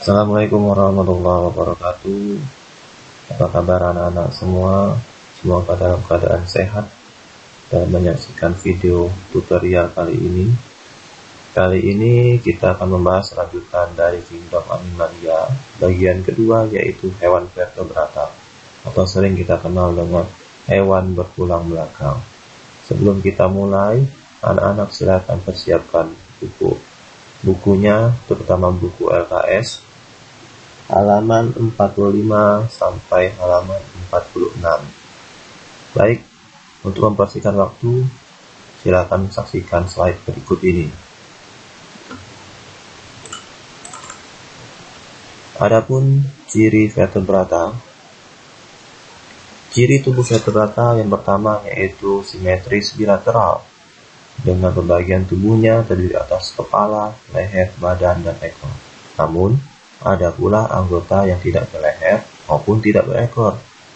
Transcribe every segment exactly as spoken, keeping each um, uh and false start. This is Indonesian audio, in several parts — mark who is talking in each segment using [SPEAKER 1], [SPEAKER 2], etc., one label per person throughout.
[SPEAKER 1] Assalamualaikum warahmatullahi wabarakatuh. Apa kabar anak-anak semua? Semoga dalam keadaan sehat dan menyaksikan video tutorial kali ini. Kali ini kita akan membahas lanjutan dari Kingdom Animalia, bagian kedua, yaitu hewan vertebrata atau sering kita kenal dengan hewan bertulang belakang. Sebelum kita mulai, anak-anak silakan persiapkan buku bukunya, terutama buku L K S, halaman empat puluh lima sampai halaman empat puluh enam. Baik, untuk mempersingkat waktu, silakan saksikan slide berikut ini. Adapun ciri vertebrata. Ciri tubuh vertebrata yang pertama yaitu simetris bilateral, dengan pembagian tubuhnya terdiri atas kepala, leher, badan, dan ekor. Namun, ada pula anggota yang tidak berleher maupun tidak berekor.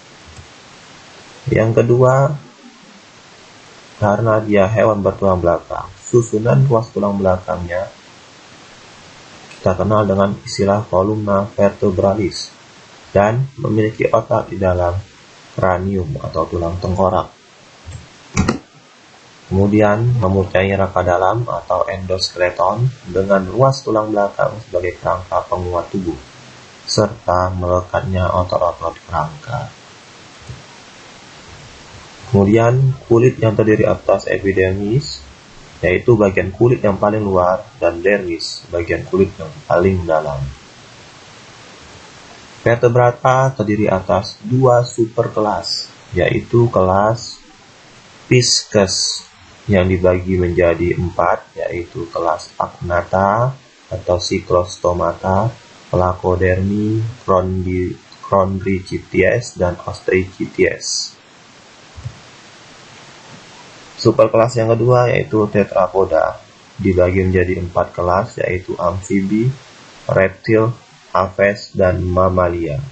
[SPEAKER 1] Yang kedua, karena dia hewan bertulang belakang, susunan ruas tulang belakangnya kita kenal dengan istilah columna vertebralis dan memiliki otak di dalam kranium atau tulang tengkorak. Kemudian mempunyai rangka dalam atau endoskeleton dengan ruas tulang belakang sebagai kerangka penguat tubuh, serta melekatnya otot-otot kerangka. Kemudian kulit yang terdiri atas epidermis, yaitu bagian kulit yang paling luar, dan dermis, bagian kulit yang paling dalam. Vertebrata terdiri atas dua superkelas, yaitu kelas Pisces yang dibagi menjadi empat, yaitu kelas Agnatha atau Cyclostomata, Placodermi, Chondrichthyes, dan Osteichthyes. Superkelas yang kedua yaitu Tetrapoda, dibagi menjadi empat kelas, yaitu amfibi, reptil, aves, dan mamalia.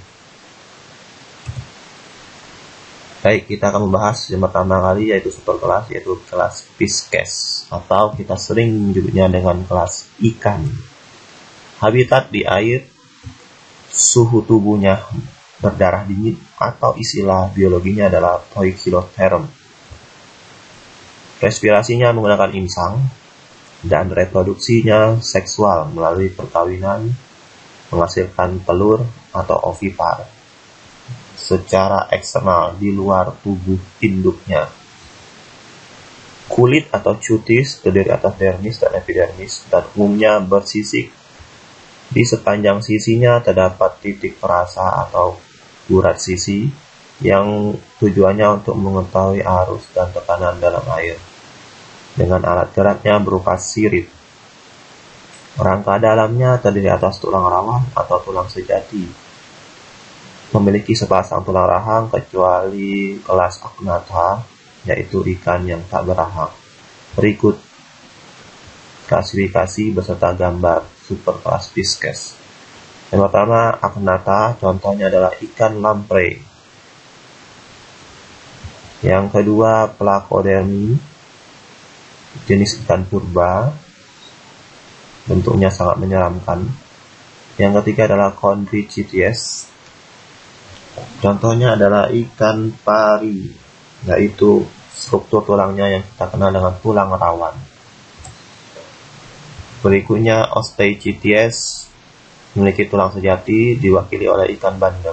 [SPEAKER 1] Baik, kita akan membahas yang pertama kali yaitu superkelas, yaitu kelas Pisces, atau kita sering menyebutnya dengan kelas ikan. Habitat di air, suhu tubuhnya berdarah dingin, atau istilah biologinya adalah poikilotherm. Respirasinya menggunakan insang, dan reproduksinya seksual melalui perkawinan, menghasilkan telur atau ovipar secara eksternal di luar tubuh induknya. Kulit atau cutis terdiri atas dermis dan epidermis, dan umumnya bersisik. Di sepanjang sisinya terdapat titik perasa atau urat sisi yang tujuannya untuk mengetahui arus dan tekanan dalam air, dengan alat geraknya berupa sirip. Rangka dalamnya terdiri atas tulang rawan atau tulang sejati. Memiliki sepasang tulang rahang kecuali kelas Agnatha, yaitu ikan yang tak berahang. Berikut klasifikasi beserta gambar superkelas Pisces. Yang pertama, Agnatha, contohnya adalah ikan lamprey. Yang kedua, Placodermi, jenis ikan purba, bentuknya sangat menyeramkan. Yang ketiga adalah Chondrichthyes, contohnya adalah ikan pari, yaitu struktur tulangnya yang kita kenal dengan tulang rawan. Berikutnya Osteichthyes, memiliki tulang sejati, diwakili oleh ikan bandeng.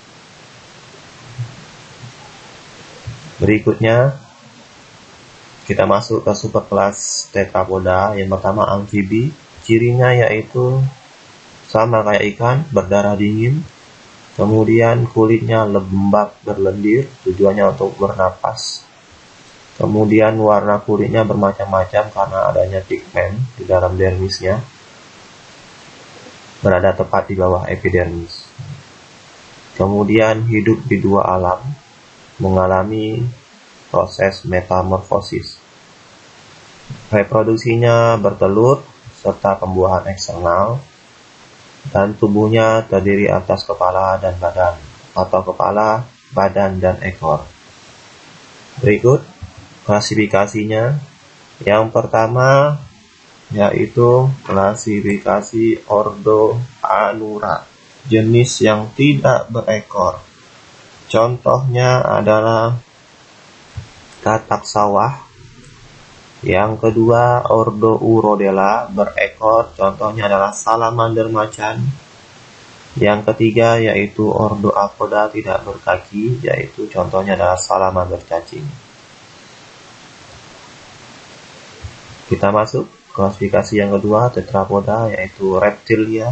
[SPEAKER 1] Berikutnya kita masuk ke superkelas Tetrapoda. Yang pertama amfibi, cirinya yaitu sama kayak ikan, berdarah dingin. Kemudian kulitnya lembab berlendir, tujuannya untuk bernapas. Kemudian warna kulitnya bermacam-macam karena adanya pigmen di dalam dermisnya, berada tepat di bawah epidermis. Kemudian hidup di dua alam, mengalami proses metamorfosis. Reproduksinya bertelur serta pembuahan eksternal, dan tubuhnya terdiri atas kepala dan badan, atau kepala, badan, dan ekor. Berikut klasifikasinya. Yang pertama yaitu klasifikasi ordo Anura, jenis yang tidak berekor. Contohnya adalah katak sawah. Yang kedua, ordo Urodela, berekor. Contohnya adalah salamander macan. Yang ketiga yaitu ordo Apoda, tidak berkaki, yaitu contohnya adalah salamander cacing. Kita masuk klasifikasi yang kedua, tetrapoda, yaitu reptilia.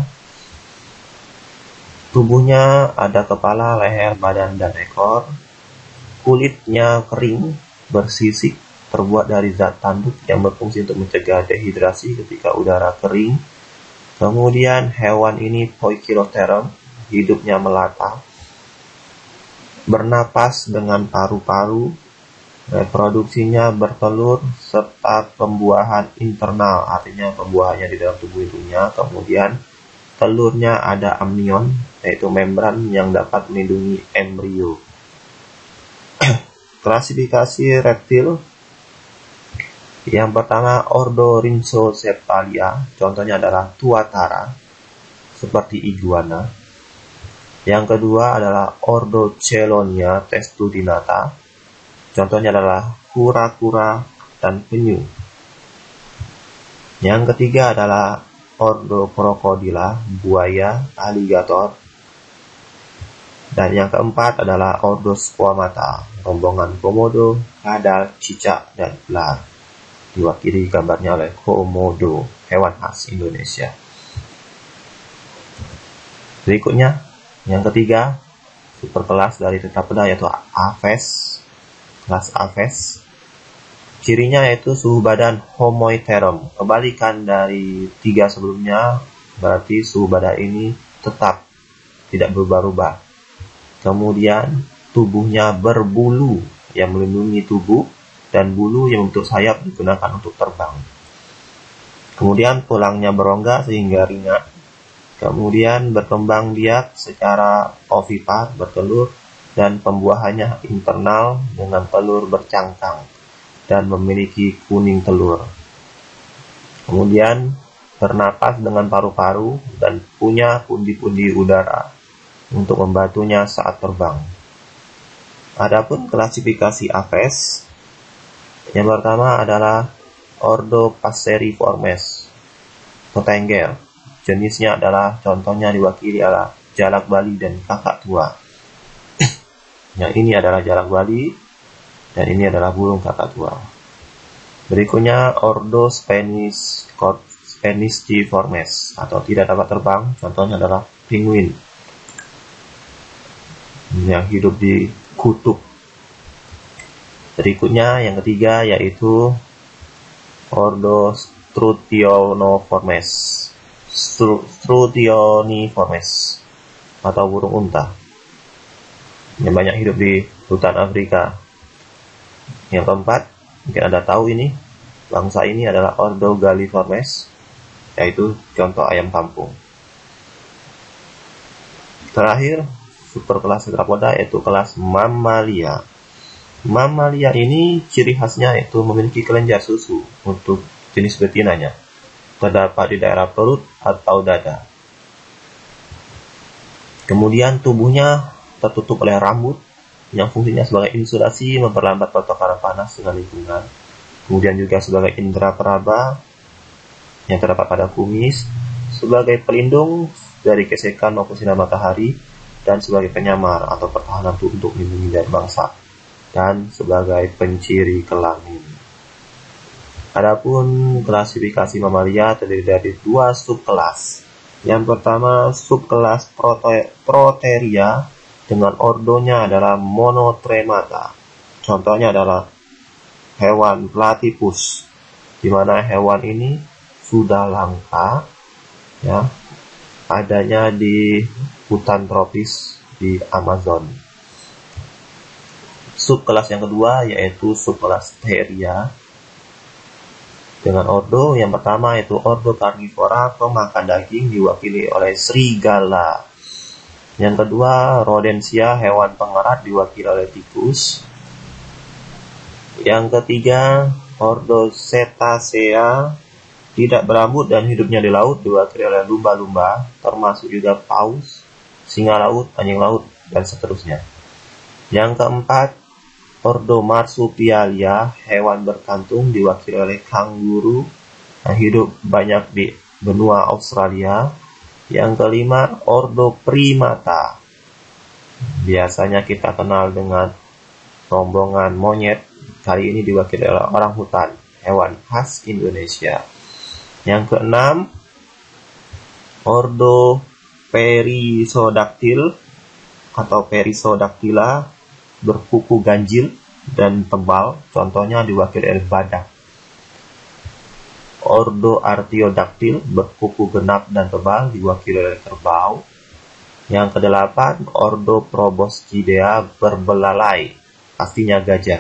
[SPEAKER 1] Tubuhnya ada kepala, leher, badan, dan ekor. Kulitnya kering, bersisik, terbuat dari zat tanduk yang berfungsi untuk mencegah dehidrasi ketika udara kering. Kemudian hewan ini Poikilotherium, hidupnya melata, bernapas dengan paru-paru, reproduksinya bertelur, serta pembuahan internal, artinya pembuahannya di dalam tubuh ibunya. Kemudian telurnya ada amnion, yaitu membran yang dapat melindungi embrio. Klasifikasi reptil. Yang pertama, ordo Rhynchocephalia, contohnya adalah tuatara, seperti iguana. Yang kedua adalah ordo Chelonia testudinata, contohnya adalah kura-kura dan penyu. Yang ketiga adalah ordo Crocodila, buaya, aligator. Dan yang keempat adalah ordo Squamata, rombongan komodo, kadal, cicak, dan ular. Diwakili gambarnya oleh komodo, hewan khas Indonesia. Berikutnya, yang ketiga, superkelas dari tetrapoda yaitu Aves, kelas Aves. Cirinya yaitu suhu badan homoitherum, kebalikan dari tiga sebelumnya, berarti suhu badan ini tetap tidak berubah-ubah. Kemudian tubuhnya berbulu yang melindungi tubuh, dan bulu yang membentuk sayap digunakan untuk terbang. Kemudian tulangnya berongga sehingga ringan. Kemudian berkembang biak secara ovipar, bertelur, dan pembuahannya internal dengan telur bercangkang dan memiliki kuning telur. Kemudian bernapas dengan paru-paru dan punya pundi-pundi udara untuk membantunya saat terbang. Adapun klasifikasi Aves, yang pertama adalah ordo Passeriformes, tetengger. Jenisnya adalah, contohnya diwakili adalah jalak Bali dan kakak tua. Yang ini adalah jalak Bali, dan ini adalah burung kakak tua. Berikutnya ordo Spanish Spanistiformes, atau tidak dapat terbang. Contohnya adalah penguin yang hidup di kutub. Berikutnya yang ketiga yaitu ordo Strutioniformes, Strutioniformes atau burung unta yang banyak hidup di hutan Afrika. Yang keempat, mungkin Anda tahu ini, bangsa ini adalah ordo Galliformes, yaitu contoh ayam kampung. Terakhir, superkelas tetrapoda yaitu kelas Mammalia. Mamalia ini ciri khasnya yaitu memiliki kelenjar susu untuk jenis betinanya, terdapat di daerah perut atau dada. Kemudian tubuhnya tertutup oleh rambut yang fungsinya sebagai insulasi, memperlambat pertukaran panas dengan lingkungan. Kemudian juga sebagai indera peraba yang terdapat pada kumis, sebagai pelindung dari gesekan maupun sinar matahari, dan sebagai penyamar atau pertahanan untuk melindungi dari bangsa, dan sebagai penciri kelamin. Adapun klasifikasi mamalia terdiri dari dua subkelas. Yang pertama, subkelas Proteria dengan ordonya adalah Monotremata. Contohnya adalah hewan platypus, di mana hewan ini sudah langka, ya, adanya di hutan tropis di Amazon. Subkelas yang kedua yaitu subkelas Theria dengan ordo yang pertama yaitu ordo Carnivora, pemakan daging, diwakili oleh serigala. Yang kedua Rodentia, hewan pengerat, diwakili oleh tikus. Yang ketiga ordo Cetacea tidak berambut dan hidupnya di laut diwakili oleh lumba-lumba, termasuk juga paus, singa laut, anjing laut, dan seterusnya. Yang keempat, ordo Marsupialia, hewan berkantung, diwakili oleh kanguru yang hidup banyak di benua Australia. Yang kelima, ordo Primata, biasanya kita kenal dengan rombongan monyet, kali ini diwakili oleh orang hutan, hewan khas Indonesia. Yang keenam, ordo Perisodactyl atau Perisodactyla, berkuku ganjil dan tebal, contohnya diwakili oleh badak. Ordo Artiodactyl, berkuku genap dan tebal, diwakili oleh kerbau. Yang kedelapan, ordo Proboscidea, berbelalai, pastinya gajah.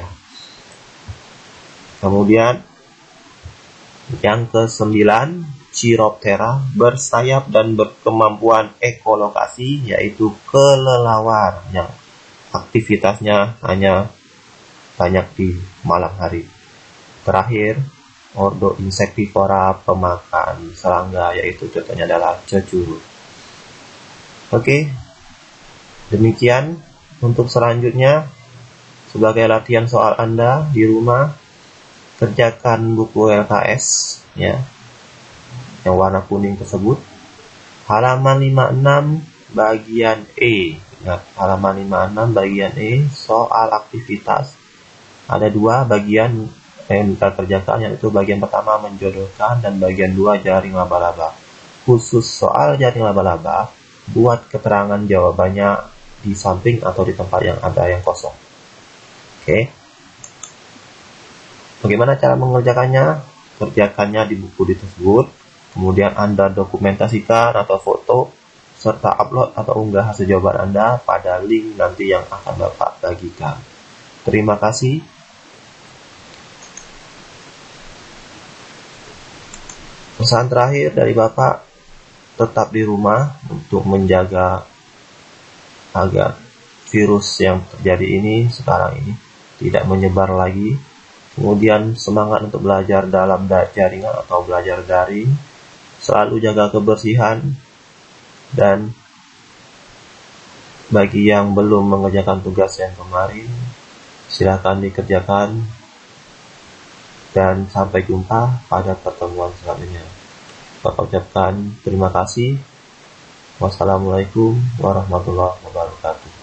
[SPEAKER 1] Kemudian yang kesembilan, Chiroptera, bersayap dan berkemampuan ekolokasi, yaitu kelelawar yang aktivitasnya hanya banyak di malam hari. Terakhir, ordo Insectivora, pemakan serangga, yaitu contohnya adalah cecurut. Oke, demikian untuk selanjutnya. Sebagai latihan soal Anda di rumah, kerjakan buku L K S ya, yang warna kuning tersebut, halaman lima puluh enam bagian E. Nah, halaman lima puluh enam bagian E, soal aktivitas. Ada dua bagian yang kita kerjakan, yaitu bagian pertama menjodohkan dan bagian dua jaring laba-laba. Khusus soal jaring laba-laba, buat keterangan jawabannya di samping atau di tempat yang ada yang kosong. Oke. Bagaimana cara mengerjakannya? Kerjakannya di buku di tersebut, kemudian Anda dokumentasikan atau foto, serta upload atau unggah hasil jawaban Anda pada link nanti yang akan Bapak bagikan. Terima kasih. Pesan terakhir dari Bapak, tetap di rumah untuk menjaga agar virus yang terjadi ini sekarang ini tidak menyebar lagi. Kemudian semangat untuk belajar dalam jaringan atau belajar daring. Selalu jaga kebersihan. Dan bagi yang belum mengerjakan tugas yang kemarin, silakan dikerjakan. Dan sampai jumpa pada pertemuan selanjutnya. Bapak ucapkan terima kasih. Wassalamualaikum warahmatullahi wabarakatuh.